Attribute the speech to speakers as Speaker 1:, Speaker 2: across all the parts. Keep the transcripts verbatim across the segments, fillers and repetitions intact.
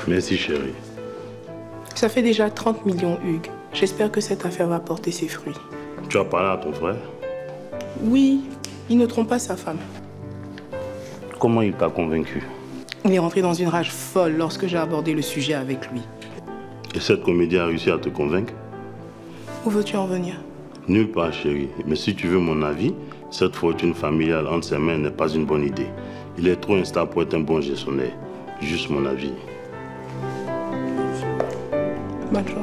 Speaker 1: Merci, chérie.
Speaker 2: Ça fait déjà trente millions, Hugues. J'espère que cette affaire va porter ses fruits.
Speaker 1: Tu as parlé à ton frère?
Speaker 2: Oui, il ne trompe pas sa femme.
Speaker 1: Comment il t'a convaincu?
Speaker 2: Il est rentré dans une rage folle lorsque j'ai abordé le sujet avec lui.
Speaker 1: Et cette comédie a réussi à te convaincre?
Speaker 2: Où veux-tu en venir?
Speaker 1: Nulle part, chérie. Mais si tu veux mon avis, cette fortune familiale entre ses mains n'est pas une bonne idée. Il est trop instable pour être un bon gestionnaire. Juste mon avis.
Speaker 2: Bonne journée.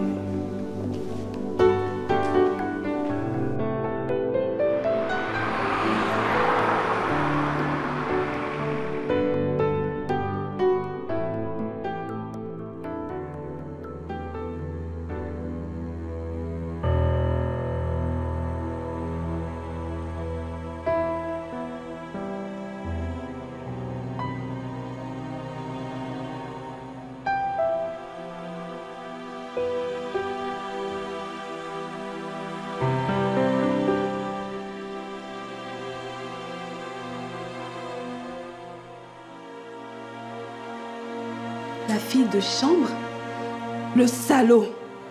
Speaker 3: La fille de chambre? Le salaud!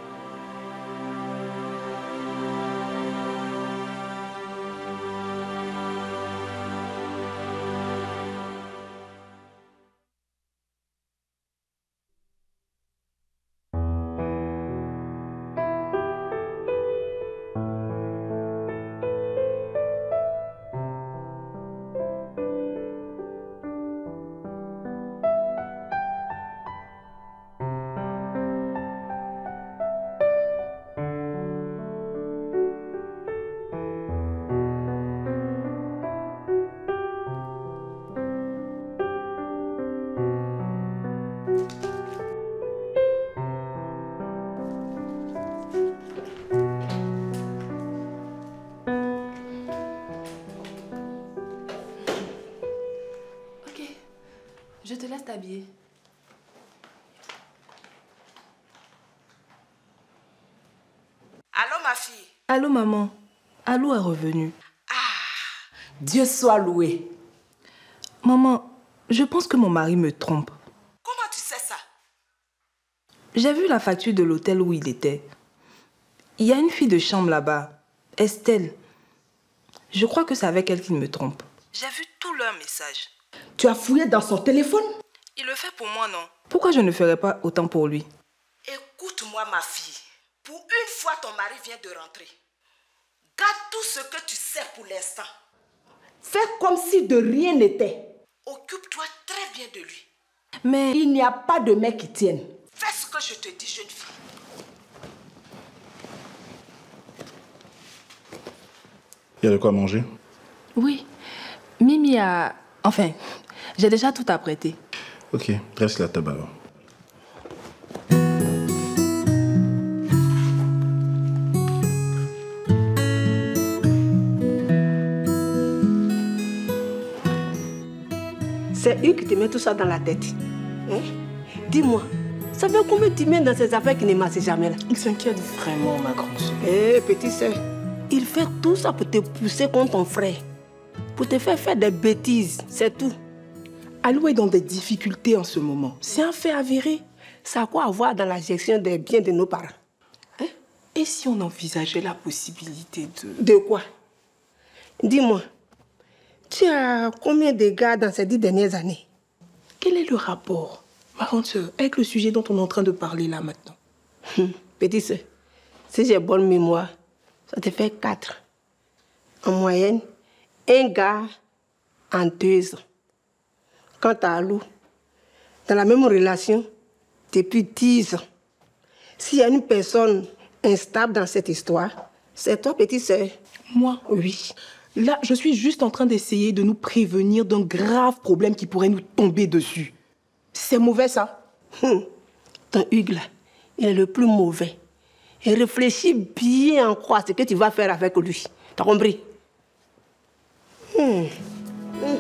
Speaker 3: Je te laisse t'habiller.
Speaker 4: Allô, ma fille?
Speaker 2: Allô, maman. Allô est revenu.
Speaker 4: Ah, Dieu soit loué.
Speaker 2: Maman, je pense que mon mari me trompe.
Speaker 4: Comment tu sais ça?
Speaker 2: J'ai vu la facture de l'hôtel où il était. Il y a une fille de chambre là-bas, Estelle. Je crois que c'est avec elle qu'il me trompe. J'ai vu tous leurs messages.
Speaker 4: Tu as fouillé dans son téléphone?
Speaker 2: Il le fait pour moi, non? Pourquoi je ne ferais pas autant pour lui?
Speaker 4: Écoute-moi, ma fille. Pour une fois, ton mari vient de rentrer. Garde tout ce que tu sais pour l'instant. Fais comme si de rien n'était. Occupe-toi très bien de lui.
Speaker 2: Mais...
Speaker 4: il n'y a pas de mec qui tienne. Fais ce que je te dis, jeune fille.
Speaker 5: Il y a de quoi manger?
Speaker 2: Oui. Mimi a... Enfin, j'ai déjà tout apprêté.
Speaker 5: Ok, dresse la table alors.
Speaker 4: C'est eux qui te mettent tout ça dans la tête. Hein? Dis-moi, ça fait combien tu mets dans ces affaires qui ne marchent jamais là?
Speaker 2: Il s'inquiète vraiment, ma grande soeur.
Speaker 4: Eh, petite soeur, il fait tout ça pour te pousser contre ton frère. Pour te faire faire des bêtises, c'est tout.
Speaker 2: Alou est dans des difficultés en ce moment. C'est un fait avéré.
Speaker 4: Ça a quoi à voir dans la gestion des biens de nos parents?
Speaker 2: Hein? Et si on envisageait la possibilité de...
Speaker 4: De quoi? Dis-moi, tu as combien de gars dans ces dix dernières années?
Speaker 2: Quel est le rapport, ma grande soeur, avec le sujet dont on est en train de parler là maintenant?
Speaker 4: Hum, petite soeur, si j'ai bonne mémoire, ça te fait quatre. En moyenne, un gars en deux ans. Quant à Alou, dans la même relation, depuis dix ans. S'il y a une personne instable dans cette histoire, c'est toi, petite sœur.
Speaker 2: Moi?
Speaker 4: Oui.
Speaker 2: Là, je suis juste en train d'essayer de nous prévenir d'un grave problème qui pourrait nous tomber dessus. C'est mauvais, ça?
Speaker 4: Hum. Ton Hugues, là, il est le plus mauvais. Et réfléchis bien en quoi ce que tu vas faire avec lui. T'as compris? Hum. Hum.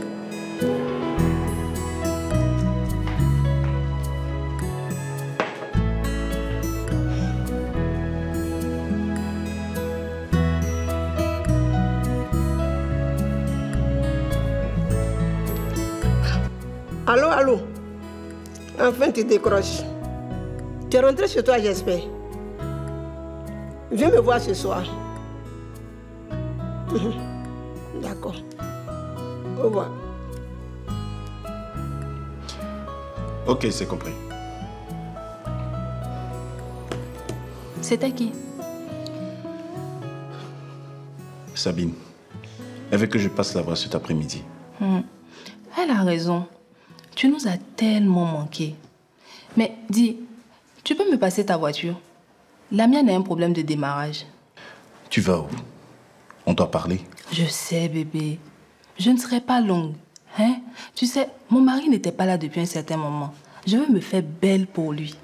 Speaker 4: Allô, allô. Enfin, tu décroches. Tu es rentré chez toi, j'espère. Viens me voir ce soir. D'accord. Au revoir.
Speaker 5: Ok, c'est compris.
Speaker 3: C'était qui?
Speaker 5: Sabine. Elle veut que je passe la voir cet après-midi.
Speaker 2: Hmm. Elle a raison. Tu nous as tellement manqué. Mais dis, tu peux me passer ta voiture? La mienne a un problème de démarrage.
Speaker 5: Tu vas où? On doit parler.
Speaker 2: Je sais, bébé. Je ne serai pas longue. Hein? Tu sais, mon mari n'était pas là depuis un certain moment. Je veux me faire belle pour lui.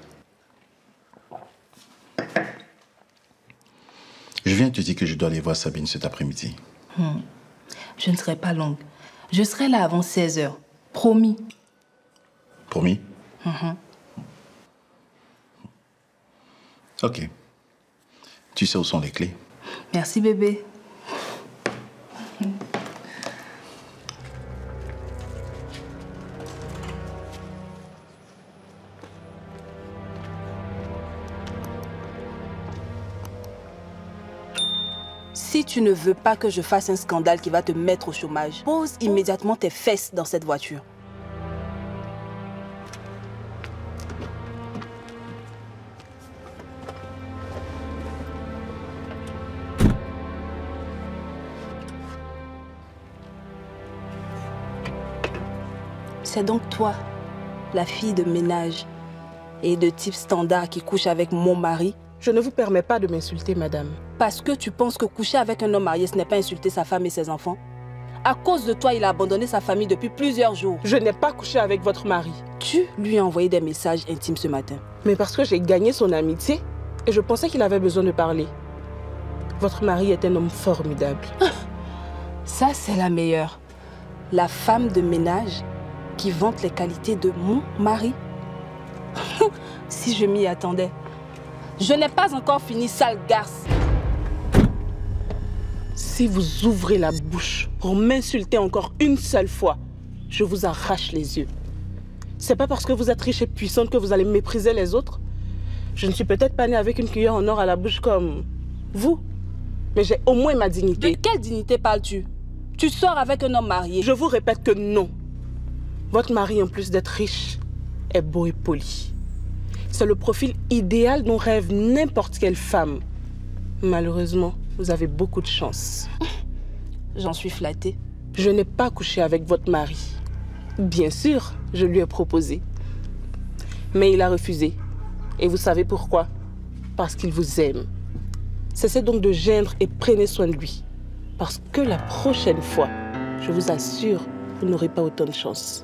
Speaker 5: Je viens te dire que je dois aller voir Sabine cet après-midi.
Speaker 2: Hmm. Je ne serai pas longue. Je serai là avant seize heures. Promis.
Speaker 5: Promis?
Speaker 2: Mm-hmm.
Speaker 5: Ok. Tu sais où sont les clés?
Speaker 2: Merci, bébé.
Speaker 3: Si tu ne veux pas que je fasse un scandale qui va te mettre au chômage, pose immédiatement tes fesses dans cette voiture. C'est donc toi, la fille de ménage et de type standard qui couche avec mon mari?
Speaker 4: Je ne vous permets pas de m'insulter, madame.
Speaker 3: Parce que tu penses que coucher avec un homme marié, ce n'est pas insulter sa femme et ses enfants? À cause de toi, il a abandonné sa famille depuis plusieurs jours.
Speaker 4: Je n'ai pas couché avec votre mari.
Speaker 3: Tu lui as envoyé des messages intimes ce matin.
Speaker 4: Mais parce que j'ai gagné son amitié et je pensais qu'il avait besoin de parler. Votre mari est un homme formidable.
Speaker 3: Ça, c'est la meilleure. La femme de ménage qui vante les qualités de mon mari. Si je m'y attendais. Je n'ai pas encore fini, sale garce.
Speaker 4: Si vous ouvrez la bouche pour m'insulter encore une seule fois, je vous arrache les yeux. C'est pas parce que vous êtes riche et puissante que vous allez mépriser les autres. Je ne suis peut-être pas née avec une cuillère en or à la bouche comme vous, mais j'ai au moins ma dignité.
Speaker 3: De quelle dignité parles-tu? Tu sors avec un homme marié.
Speaker 4: Je vous répète que non. Votre mari, en plus d'être riche, est beau et poli. C'est le profil idéal dont rêve n'importe quelle femme. Malheureusement, vous avez beaucoup de chance.
Speaker 3: J'en suis flattée.
Speaker 4: Je n'ai pas couché avec votre mari. Bien sûr, je lui ai proposé. Mais il a refusé. Et vous savez pourquoi? Parce qu'il vous aime. Cessez donc de geindre et prenez soin de lui. Parce que la prochaine fois, je vous assure, vous n'aurez pas autant de chance.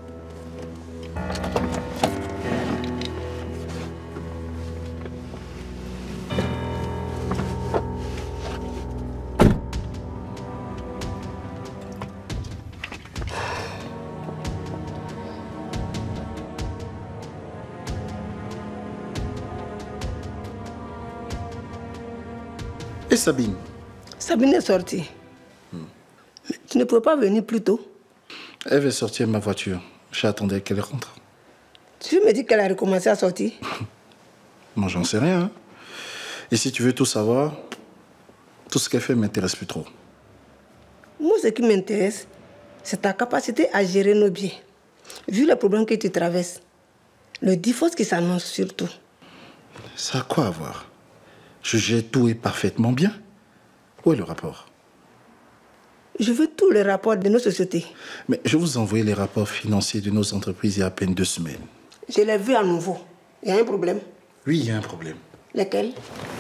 Speaker 5: Et Sabine?
Speaker 4: Sabine est sortie. Hmm. Mais tu ne peux pas venir plus tôt?
Speaker 5: Elle veut sortir ma voiture. J'attendais qu'elle rentre.
Speaker 4: Tu me dis qu'elle a recommencé à sortir?
Speaker 5: Moi, j'en sais rien. Hein. Et si tu veux tout savoir, tout ce qu'elle fait ne m'intéresse plus trop.
Speaker 4: Moi, ce qui m'intéresse, c'est ta capacité à gérer nos biens. Vu les problèmes que tu traverses, le divorce qui s'annonce surtout.
Speaker 5: Ça a quoi à voir? Je gère tout et parfaitement bien. Où est le rapport?
Speaker 4: Je veux tous les rapports de nos sociétés.
Speaker 5: Mais je vous ai envoyé les rapports financiers de nos entreprises il y a à peine deux semaines.
Speaker 4: Je les vu à nouveau. Il y a un problème?
Speaker 5: Oui, il y a un problème.
Speaker 4: Lequel?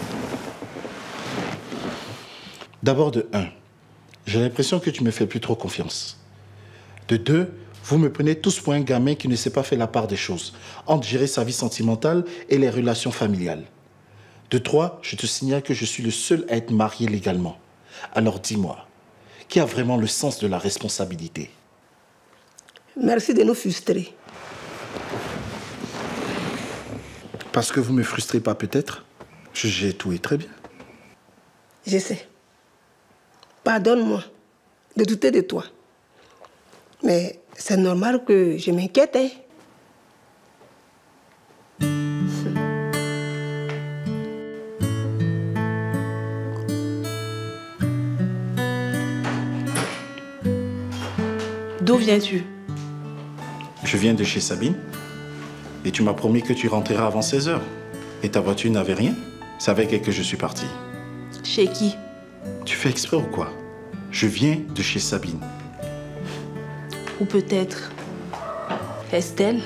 Speaker 5: D'abord, de un, j'ai l'impression que tu me fais plus trop confiance. De deux, vous me prenez tous pour un gamin qui ne sait pas faire la part des choses entre gérer sa vie sentimentale et les relations familiales. De trois, je te signale que je suis le seul à être marié légalement. Alors dis-moi, qui a vraiment le sens de la responsabilité?
Speaker 4: Merci de nous frustrer.
Speaker 5: Parce que vous ne me frustrez pas peut-être? Je gère tout et très bien.
Speaker 4: Je sais. Pardonne-moi de douter de toi. Mais c'est normal que je m'inquiète. Hein?
Speaker 2: D'où viens-tu?
Speaker 5: Je viens de chez Sabine. Et tu m'as promis que tu rentreras avant seize heures. Et ta voiture n'avait rien? C'est avec elle que je suis parti.
Speaker 2: Chez qui?
Speaker 5: Tu fais exprès ou quoi? Je viens de chez Sabine.
Speaker 2: Ou peut-être Estelle?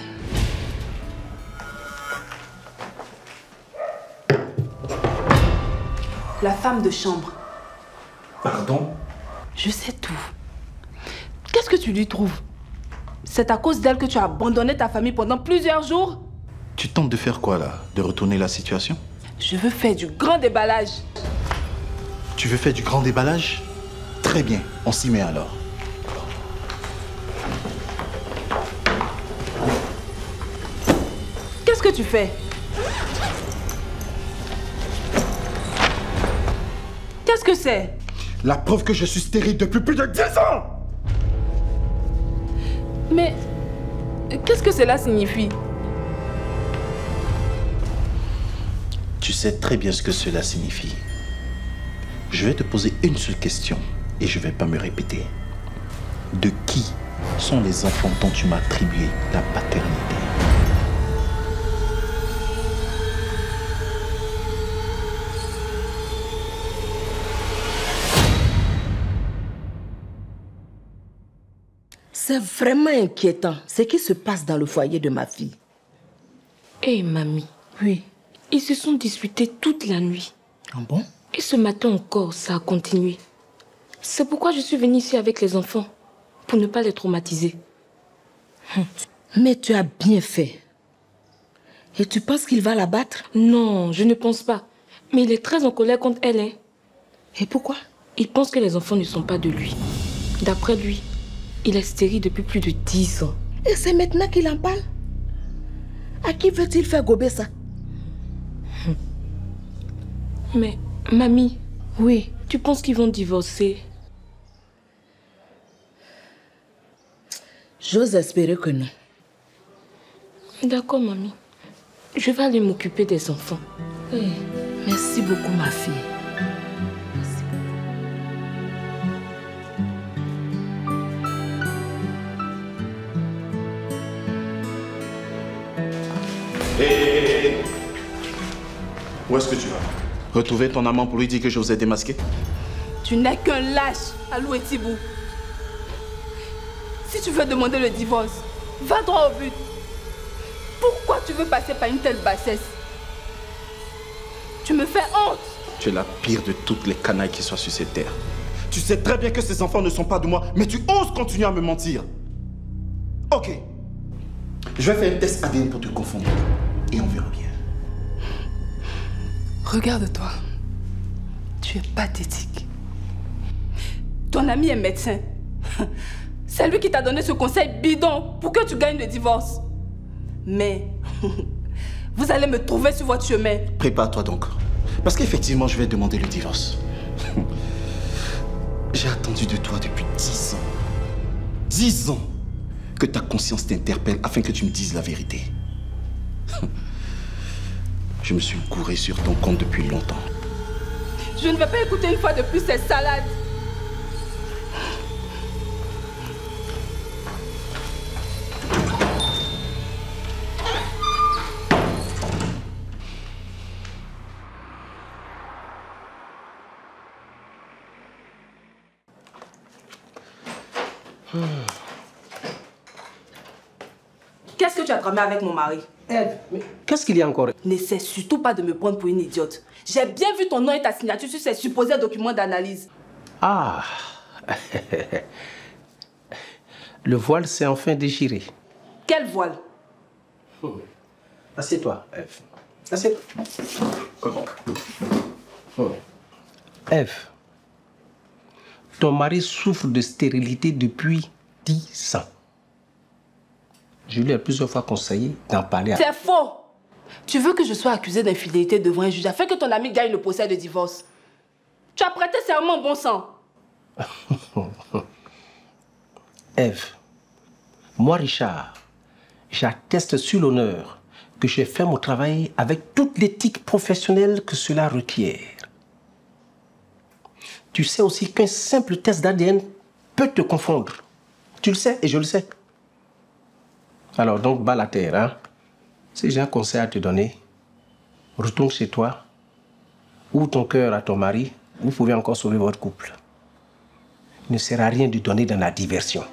Speaker 2: La femme de chambre.
Speaker 5: Pardon?
Speaker 2: Je sais tout. Qu'est-ce que tu lui trouves? C'est à cause d'elle que tu as abandonné ta famille pendant plusieurs jours?
Speaker 5: Tu tentes de faire quoi là? De retourner la situation?
Speaker 2: Je veux faire du grand déballage.
Speaker 5: Tu veux faire du grand déballage? Très bien, on s'y met alors.
Speaker 2: Qu'est-ce que tu fais? Qu'est-ce que c'est?
Speaker 5: La preuve que je suis stérile depuis plus de dix ans!
Speaker 2: Mais qu'est-ce que cela signifie?
Speaker 5: Tu sais très bien ce que cela signifie. Je vais te poser une seule question et je ne vais pas me répéter. De qui sont les enfants dont tu m'as attribué la paternité?
Speaker 6: C'est vraiment inquiétant ce qui se passe dans le foyer de ma fille.
Speaker 7: Hé, hey, mamie.
Speaker 6: Oui.
Speaker 7: Ils se sont disputés toute la nuit.
Speaker 6: Ah bon?
Speaker 7: Et ce matin encore, ça a continué. C'est pourquoi je suis venue ici avec les enfants, pour ne pas les traumatiser.
Speaker 6: Hum. Mais tu as bien fait. Et tu penses qu'il va la battre?
Speaker 7: Non, je ne pense pas. Mais il est très en colère contre elle. Hein.
Speaker 6: Et pourquoi?
Speaker 7: Il pense que les enfants ne sont pas de lui. D'après lui, il est stérile depuis plus de dix ans.
Speaker 6: Et c'est maintenant qu'il en parle? À qui veut-il faire gober ça?
Speaker 7: Mais, mamie,
Speaker 6: oui,
Speaker 7: tu penses qu'ils vont divorcer?
Speaker 6: J'ose espérer que non.
Speaker 7: D'accord, mamie. Je vais aller m'occuper des enfants.
Speaker 6: Oui. Merci beaucoup, ma fille.
Speaker 5: Hé, hé, hé. Où est-ce que tu vas? Retrouver ton amant pour lui dire que je vous ai démasqué?
Speaker 2: Tu n'es qu'un lâche, Alou Etibou. Si tu veux demander le divorce, va droit au but. Pourquoi tu veux passer par une telle bassesse? Tu me fais honte.
Speaker 5: Tu es la pire de toutes les canailles qui soient sur cette terre. Tu sais très bien que ces enfants ne sont pas de moi, mais tu oses continuer à me mentir. Ok. Je vais faire un test A D N pour te confondre. Et on verra bien.
Speaker 2: Regarde-toi. Tu es pathétique. Ton ami est médecin. C'est lui qui t'a donné ce conseil bidon pour que tu gagnes le divorce. Mais vous allez me trouver sur votre chemin.
Speaker 5: Prépare-toi donc. Parce qu'effectivement, je vais demander le divorce. J'ai attendu de toi depuis dix ans. Dix ans que ta conscience t'interpelle afin que tu me dises la vérité. Je me suis gouré sur ton compte depuis longtemps.
Speaker 2: Je ne vais pas écouter une fois de plus ces salades. Qu'est-ce que tu as tramé avec mon mari?
Speaker 8: Ève, mais qu'est-ce qu'il y a encore?
Speaker 2: N'essaie surtout pas de me prendre pour une idiote. J'ai bien vu ton nom et ta signature sur ces supposés documents d'analyse.
Speaker 8: Ah. Le voile s'est enfin déchiré.
Speaker 2: Quel voile?
Speaker 8: Oh. Assieds-toi, Ève. Assieds-toi. Oh. Ève, ton mari souffre de stérilité depuis dix ans. Je lui ai plusieurs fois conseillé d'en parler à...
Speaker 2: C'est faux! Tu veux que je sois accusée d'infidélité devant un juge afin que ton ami gagne le procès de divorce. Tu as prêté serment, bon sang.
Speaker 8: Ève, moi Richard, j'atteste sur l'honneur que j'ai fait mon travail avec toute l'éthique professionnelle que cela requiert. Tu sais aussi qu'un simple test d'A D N peut te confondre. Tu le sais et je le sais. Alors donc, bas la terre, hein. Si j'ai un conseil à te donner, retourne chez toi, ouvre ton cœur à ton mari, vous pouvez encore sauver votre couple. Il ne sert à rien de donner dans la diversion.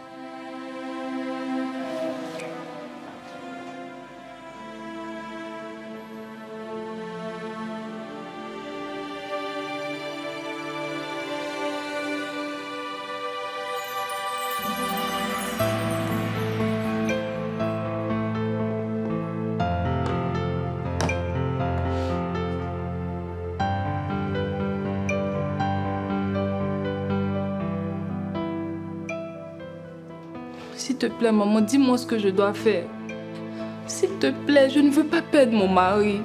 Speaker 3: S'il te plaît, maman, dis-moi ce que je dois faire. S'il te plaît, je ne veux pas perdre mon mari.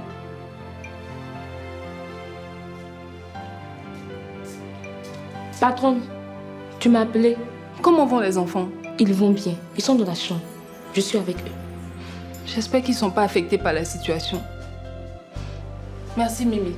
Speaker 7: Patron, tu m'as appelé.
Speaker 3: Comment vont les enfants?
Speaker 7: Ils vont bien. Ils sont dans la chambre. Je suis avec eux.
Speaker 3: J'espère qu'ils ne sont pas affectés par la situation. Merci, Mimi.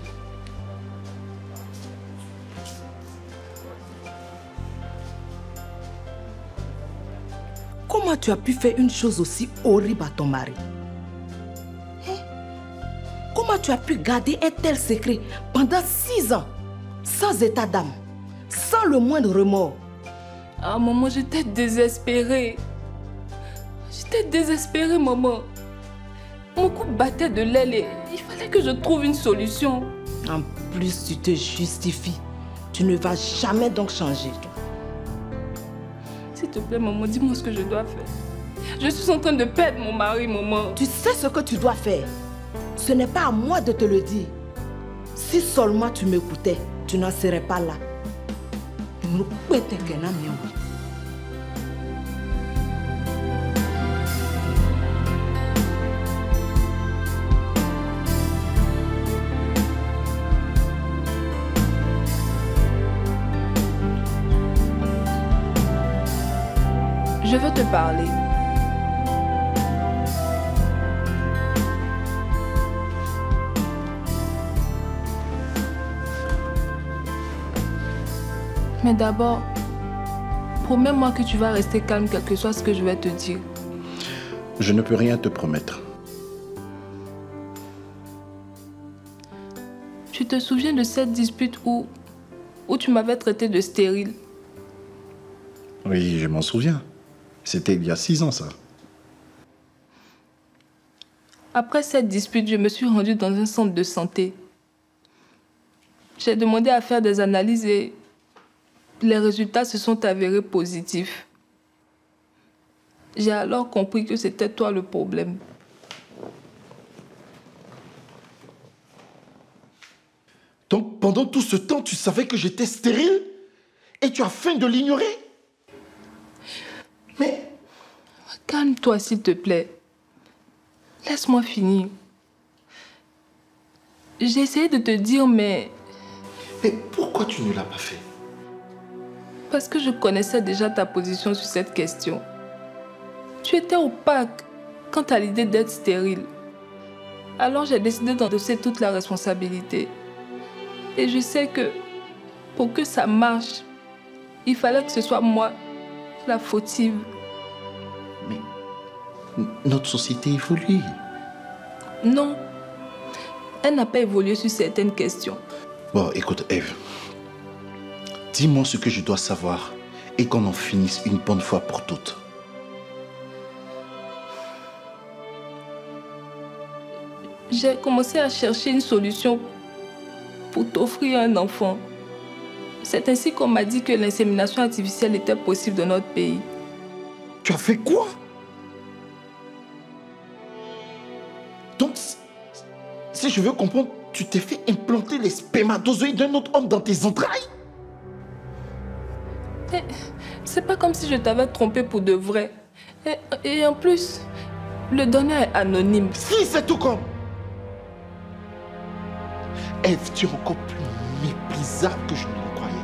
Speaker 6: Comment tu as pu faire une chose aussi horrible à ton mari? Hein? Comment tu as pu garder un tel secret pendant six ans, sans état d'âme, sans le moindre remords?
Speaker 3: Ah, maman, j'étais désespérée. J'étais désespérée, maman. Mon couple battait de l'aile et il fallait que je trouve une solution.
Speaker 6: En plus, tu te justifies. Tu ne vas jamais donc changer, toi.
Speaker 3: S'il te plaît, maman, dis-moi ce que je dois faire. Je suis en train de perdre mon mari, maman.
Speaker 6: Tu sais ce que tu dois faire. Ce n'est pas à moi de te le dire. Si seulement tu m'écoutais, tu n'en serais pas là.
Speaker 3: Je veux te parler. Mais d'abord, promets-moi que tu vas rester calme quel que soit ce que je vais te dire.
Speaker 5: Je ne peux rien te promettre.
Speaker 3: Tu te souviens de cette dispute où, où tu m'avais traité de stérile?
Speaker 5: Oui, je m'en souviens. C'était il y a six ans, ça.
Speaker 3: Après cette dispute, je me suis rendue dans un centre de santé. J'ai demandé à faire des analyses et les résultats se sont avérés positifs. J'ai alors compris que c'était toi le problème.
Speaker 5: Donc, pendant tout ce temps, tu savais que j'étais stérile et tu as faim de l'ignorer? Mais...
Speaker 3: Calme-toi, s'il te plaît. Laisse-moi finir. J'ai essayé de te dire, mais...
Speaker 5: Mais pourquoi tu ne l'as pas fait?
Speaker 3: Parce que je connaissais déjà ta position sur cette question. Tu étais opaque quant à l'idée d'être stérile. Alors j'ai décidé d'endosser toute la responsabilité. Et je sais que pour que ça marche, il fallait que ce soit moi la fautive.
Speaker 5: Mais notre société évolue.
Speaker 3: Non, elle n'a pas évolué sur certaines questions.
Speaker 5: Bon, écoute, Ève. Dis-moi ce que je dois savoir et qu'on en finisse une bonne fois pour toutes.
Speaker 3: J'ai commencé à chercher une solution pour t'offrir un enfant. C'est ainsi qu'on m'a dit que l'insémination artificielle était possible dans notre pays.
Speaker 5: Tu as fait quoi? Donc, si je veux comprendre, tu t'es fait implanter les spermatozoïdes d'un autre homme dans tes entrailles?
Speaker 3: C'est pas comme si je t'avais trompé pour de vrai. Et, et en plus, le donneur est anonyme.
Speaker 5: Si, c'est tout comme. Ève, tu es encore plus méprisable que je ne le croyais.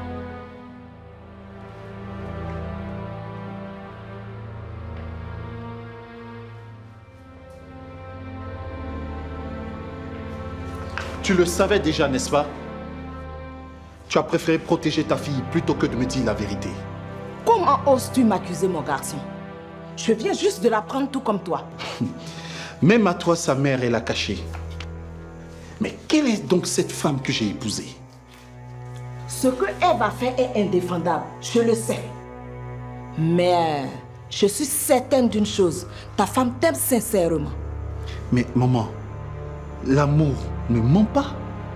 Speaker 5: Tu le savais déjà, n'est-ce pas? Tu as préféré protéger ta fille plutôt que de me dire la vérité.
Speaker 6: Comment oses-tu m'accuser, mon garçon? Je viens juste de l'apprendre tout comme toi.
Speaker 5: Même à toi, sa mère, elle l'a caché. Mais quelle est donc cette femme que j'ai épousée?
Speaker 6: Ce que Ève a fait est indéfendable, je le sais. Mais je suis certaine d'une chose, ta femme t'aime sincèrement.
Speaker 5: Mais maman, l'amour ne ment pas.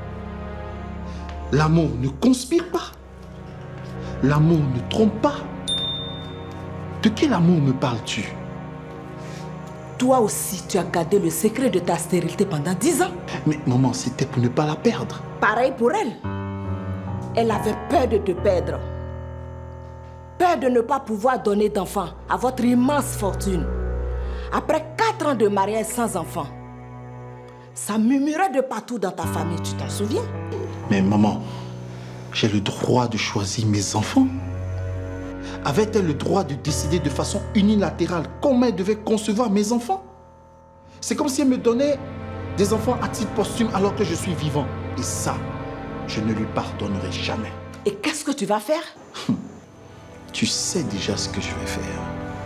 Speaker 5: L'amour ne conspire pas. L'amour ne trompe pas. De quel amour me parles-tu?
Speaker 6: Toi aussi, tu as gardé le secret de ta stérilité pendant dix ans.
Speaker 5: Mais maman, c'était pour ne pas la perdre.
Speaker 6: Pareil pour elle. Elle avait peur de te perdre. Peur de ne pas pouvoir donner d'enfants à votre immense fortune. Après quatre ans de mariage sans enfants, ça murmurait de partout dans ta famille, tu t'en souviens?
Speaker 5: Mais maman, j'ai le droit de choisir mes enfants. Avait-elle le droit de décider de façon unilatérale comment elle devait concevoir mes enfants? C'est comme si elle me donnait des enfants à titre posthume alors que je suis vivant. Et ça, je ne lui pardonnerai jamais.
Speaker 6: Et qu'est-ce que tu vas faire?
Speaker 5: Tu sais déjà ce que je vais faire.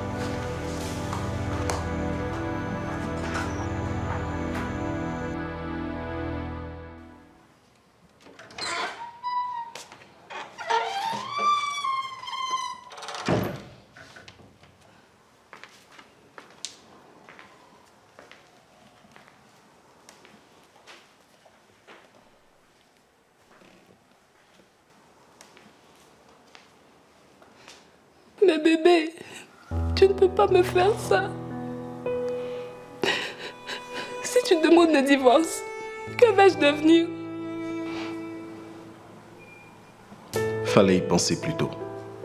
Speaker 3: Mais bébé, tu ne peux pas me faire ça. Si tu demandes le divorce, que vais-je devenir?
Speaker 5: Fallait y penser plus tôt.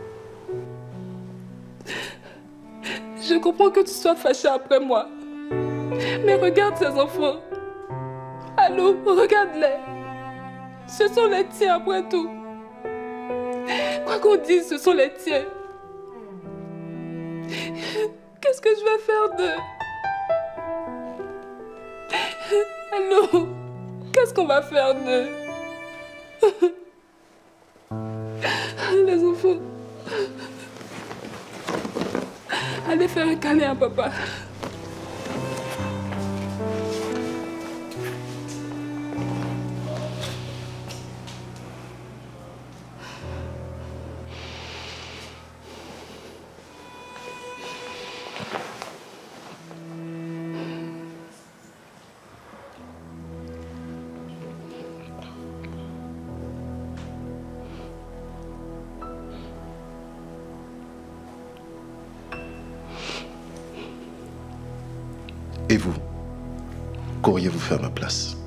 Speaker 3: Je comprends que tu sois fâché après moi. Mais regarde ces enfants. Allô, regarde-les. Ce sont les tiens après tout. Quoi qu'on dise, ce sont les tiens. Qu'est-ce que je vais faire d'eux? Allô? Qu'est-ce qu'on va faire d'eux? Les enfants. Allez faire un câlin à papa.
Speaker 5: Et vous, qu'auriez-vous fait à ma place?